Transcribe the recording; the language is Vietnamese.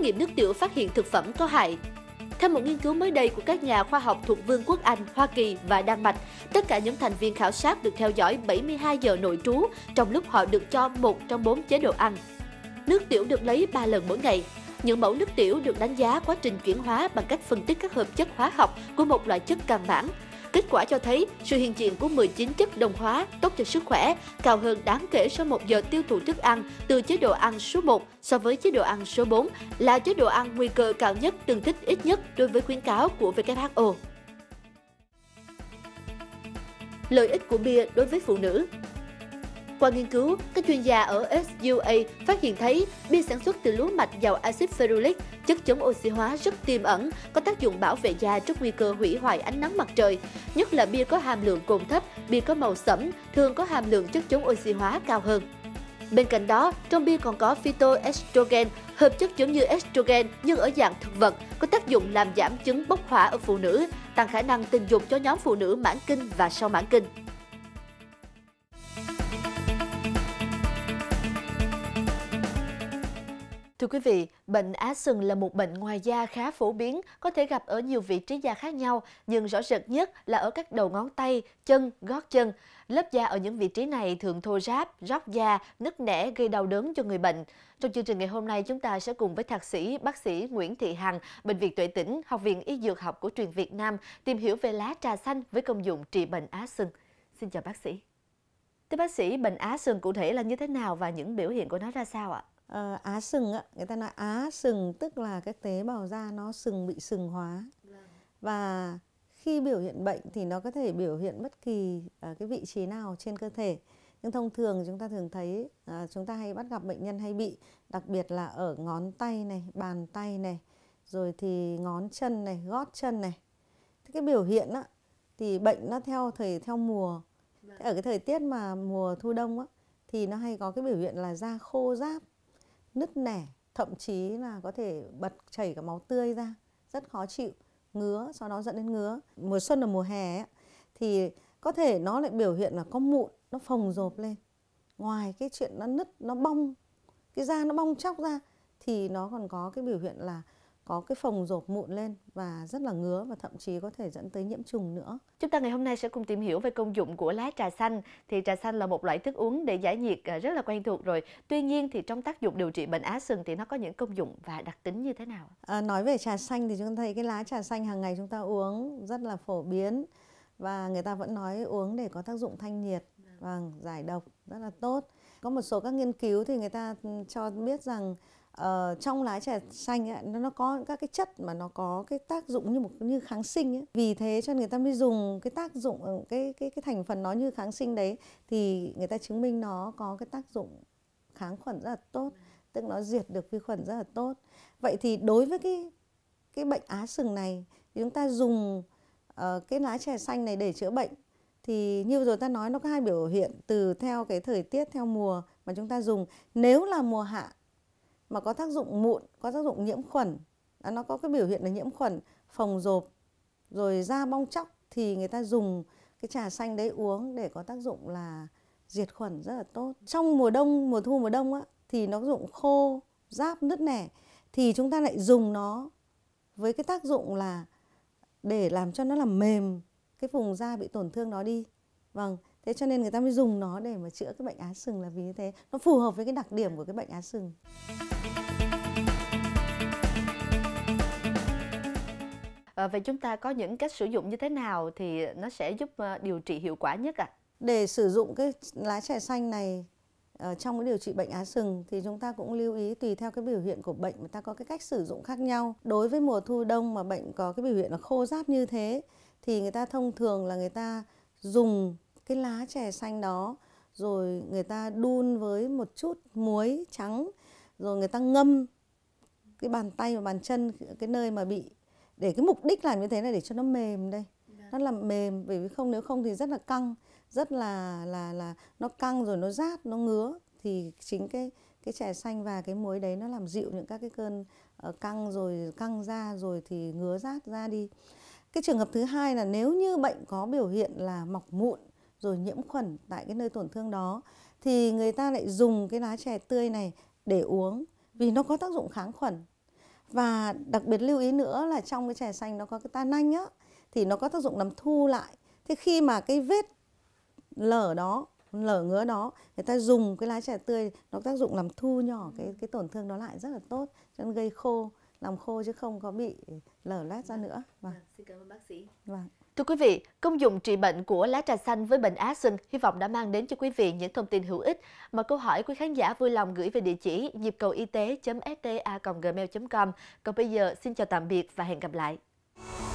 nghiệm nước tiểu phát hiện thực phẩm có hại. Theo một nghiên cứu mới đây của các nhà khoa học thuộc Vương quốc Anh, Hoa Kỳ và Đan Mạch, tất cả những thành viên khảo sát được theo dõi 72 giờ nội trú trong lúc họ được cho một trong 4 chế độ ăn. Nước tiểu được lấy 3 lần mỗi ngày. Những mẫu nước tiểu được đánh giá quá trình chuyển hóa bằng cách phân tích các hợp chất hóa học của một loại chất căn bản. Kết quả cho thấy sự hiện diện của 19 chất đồng hóa tốt cho sức khỏe, cao hơn đáng kể sau 1 giờ tiêu thụ thức ăn từ chế độ ăn số 1 so với chế độ ăn số 4, là chế độ ăn nguy cơ cao nhất tương thích ít nhất đối với khuyến cáo của WHO. Lợi ích của bia đối với phụ nữ. Qua nghiên cứu, các chuyên gia ở SUA phát hiện thấy bia sản xuất từ lúa mạch giàu axit ferulic, chất chống oxy hóa rất tiềm ẩn, có tác dụng bảo vệ da trước nguy cơ hủy hoại ánh nắng mặt trời. Nhất là bia có hàm lượng cồn thấp, bia có màu sẫm, thường có hàm lượng chất chống oxy hóa cao hơn. Bên cạnh đó, trong bia còn có phytoestrogen, hợp chất giống như estrogen nhưng ở dạng thực vật, có tác dụng làm giảm chứng bốc hỏa ở phụ nữ, tăng khả năng tình dục cho nhóm phụ nữ mãn kinh và sau mãn kinh. Thưa quý vị, bệnh á sừng là một bệnh ngoài da khá phổ biến, có thể gặp ở nhiều vị trí da khác nhau, nhưng rõ rệt nhất là ở các đầu ngón tay, chân, gót chân. Lớp da ở những vị trí này thường thô ráp, róc da, nứt nẻ gây đau đớn cho người bệnh. Trong chương trình ngày hôm nay, chúng ta sẽ cùng với thạc sĩ, bác sĩ Nguyễn Thị Hằng, Bệnh viện Tuệ Tĩnh, Học viện Y Dược học cổ truyền Việt Nam tìm hiểu về lá trà xanh với công dụng trị bệnh á sừng. Xin chào bác sĩ. Thưa bác sĩ, bệnh á sừng cụ thể là như thế nào và những biểu hiện của nó ra sao ạ? Á sừng, người ta nói á sừng tức là cái tế bào da nó bị sừng hóa. Và khi biểu hiện bệnh thì nó có thể biểu hiện bất kỳ cái vị trí nào trên cơ thể. Nhưng thông thường chúng ta thường thấy chúng ta hay bắt gặp bệnh nhân hay bị, đặc biệt là ở ngón tay này, bàn tay này, rồi thì ngón chân này, gót chân này. Thế cái biểu hiện thì bệnh nó theo mùa. Thế ở cái thời tiết mà mùa thu đông thì nó hay có cái biểu hiện là da khô ráp, nứt nẻ, thậm chí là có thể chảy cả máu tươi ra, rất khó chịu, ngứa, sau đó dẫn đến ngứa. Mùa xuân và mùa hè thì có thể nó lại biểu hiện là có mụn, nó phồng rộp lên. Ngoài cái chuyện nó nứt, nó bong, cái da nó bong chóc ra thì nó còn có cái biểu hiện là có cái phồng rộp mụn lên và rất là ngứa và thậm chí có thể dẫn tới nhiễm trùng nữa. Chúng ta ngày hôm nay sẽ cùng tìm hiểu về công dụng của lá trà xanh. Thì trà xanh là một loại thức uống để giải nhiệt rất là quen thuộc rồi. Tuy nhiên thì trong tác dụng điều trị bệnh á sừng thì nó có những công dụng và đặc tính như thế nào? Nói về trà xanh thì chúng ta thấy cái lá trà xanh hàng ngày chúng ta uống rất là phổ biến. Và người ta vẫn nói uống để có tác dụng thanh nhiệt, giải độc rất là tốt. Có một số các nghiên cứu thì người ta cho biết rằng trong lá trà xanh nó có các cái chất mà nó có cái tác dụng như kháng sinh ấy. Vì thế cho người ta mới dùng cái tác dụng cái thành phần nó như kháng sinh đấy, thì người ta chứng minh nó có cái tác dụng kháng khuẩn rất là tốt, tức nó diệt được vi khuẩn rất là tốt. Vậy thì đối với cái bệnh á sừng này thì chúng ta dùng cái lá trà xanh này để chữa bệnh. Thì như vừa rồi ta nói, nó có hai biểu hiện theo cái thời tiết, theo mùa mà chúng ta dùng. Nếu là mùa hạ mà có tác dụng mụn, có tác dụng nhiễm khuẩn, nó có cái biểu hiện là nhiễm khuẩn, phồng rộp, rồi da bong chóc, thì người ta dùng cái trà xanh đấy uống để có tác dụng là diệt khuẩn rất là tốt. Trong mùa đông, mùa thu mùa đông thì nó dụng khô, ráp, nứt nẻ, thì chúng ta lại dùng nó với cái tác dụng là để làm cho nó làm mềm cái vùng da bị tổn thương đó đi. Thế cho nên người ta mới dùng nó để mà chữa cái bệnh á sừng là vì như thế. Nó phù hợp với cái đặc điểm của cái bệnh á sừng. Vậy chúng ta có những cách sử dụng như thế nào thì nó sẽ giúp điều trị hiệu quả nhất ạ? Để sử dụng cái lá trà xanh này trong cái điều trị bệnh á sừng thì chúng ta cũng lưu ý tùy theo cái biểu hiện của bệnh người ta có cái cách sử dụng khác nhau. Đối với mùa thu đông mà bệnh có cái biểu hiện là khô ráp như thế thì người ta thông thường là người ta dùng cái lá chè xanh đó, rồi người ta đun với một chút muối trắng, rồi người ta ngâm cái bàn tay và bàn chân, cái nơi mà bị, để cái mục đích làm như thế là để cho nó mềm đây. Nó làm mềm, bởi vì nếu không thì rất là căng, rất là nó căng rồi nó rát, nó ngứa. Thì chính cái chè xanh và cái muối đấy nó làm dịu những các cái cơn căng, rồi căng ra, rồi thì ngứa rát ra đi. Cái trường hợp thứ hai là nếu như bệnh có biểu hiện là mọc mụn rồi nhiễm khuẩn tại cái nơi tổn thương đó, thì người ta lại dùng cái lá chè tươi này để uống vì nó có tác dụng kháng khuẩn. Và đặc biệt lưu ý nữa là trong cái chè xanh nó có cái tannin á, thì nó có tác dụng làm thu lại. Thế khi mà cái vết lở đó, lở ngứa đó, người ta dùng cái lá chè tươi nó tác dụng làm thu nhỏ cái tổn thương đó lại rất là tốt, cho nên gây khô, làm khô chứ không có bị lở loét ra nữa. Xin cảm ơn bác sĩ. Vâng. Thưa quý vị, công dụng trị bệnh của lá trà xanh với bệnh Á Xuân hy vọng đã mang đến cho quý vị những thông tin hữu ích. Mời câu hỏi quý khán giả vui lòng gửi về địa chỉ nhịp cầu y tế.sta@gmail.com. Còn bây giờ, xin chào tạm biệt và hẹn gặp lại.